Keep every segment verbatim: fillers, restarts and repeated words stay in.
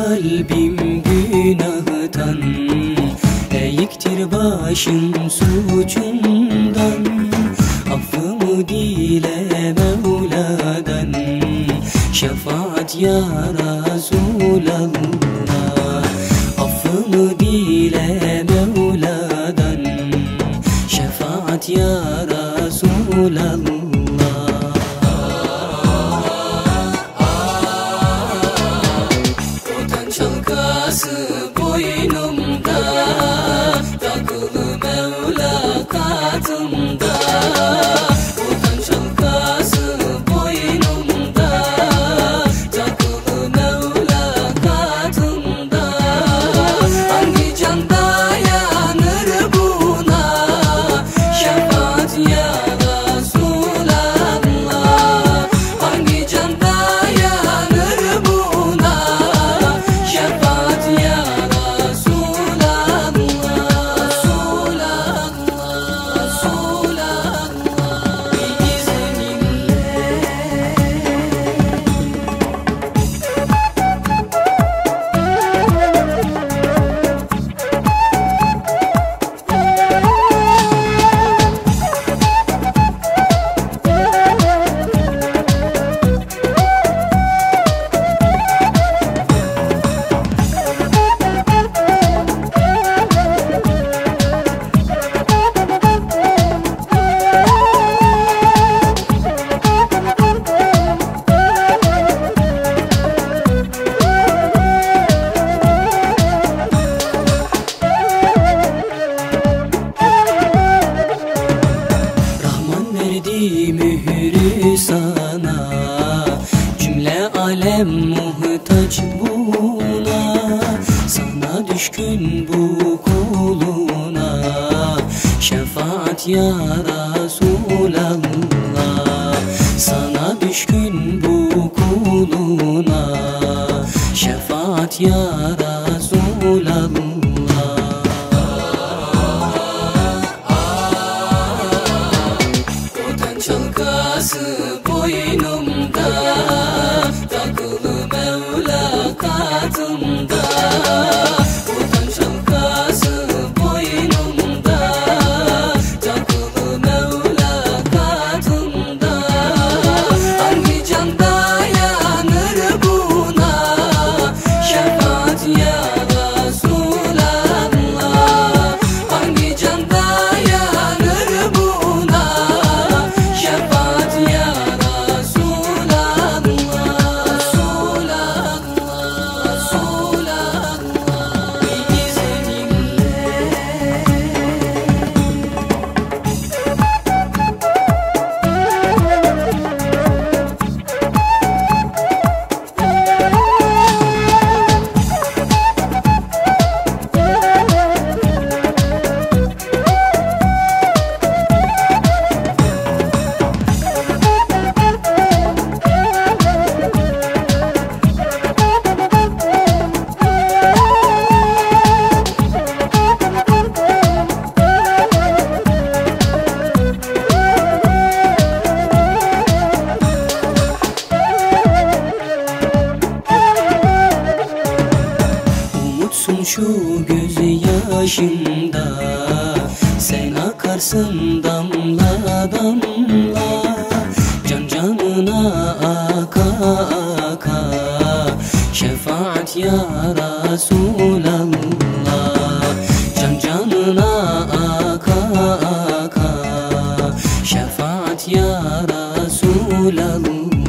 kalbim günahtan, eğiktir başım suçundan. Affımı dile Mevla'dan, şefaat ya Resulallah. Affımı dile Mevla'dan, şefaat ya Resulallah. Boynumda takılı Mevla katında, utanç halkası boynumda takılı Mevla katında. Hangi can dayanır buna, şefaat ya Resulallah. Hangi can dayanır buna, şefaat ya mührü sana, cümle alem muhtaç buna. Sana düşkün bu kuluna, şefaat ya Resulallah. Sana düşkün bu kuluna, şefaat ya Resulallah. Çalkası boynumda takılı Mevla katında, utanç çalkası boynumda takılı Mevla katında. Hangi can dayanır buna, şefaat ya Resulallah. Hangi can dayanır buna, şefaat ya Resulallah. Resulallah, Resulallah. İzninle şu göz yaşında, sen akarsın damla damla. Can canına aka aka, şefaat ya Resulallah. Can canına aka aka, şefaat ya Resulallah.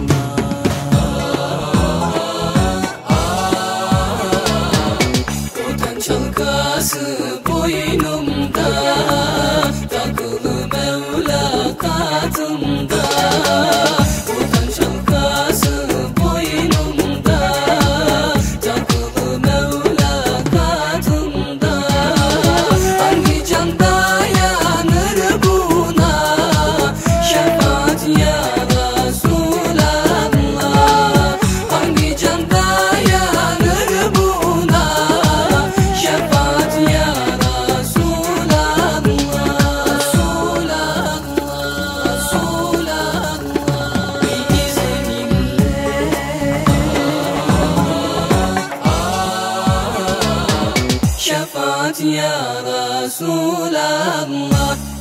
Çalkası boynumda takılı Mevla katında, utanç çalkası boynumda takılı Mevla ya Resulallah.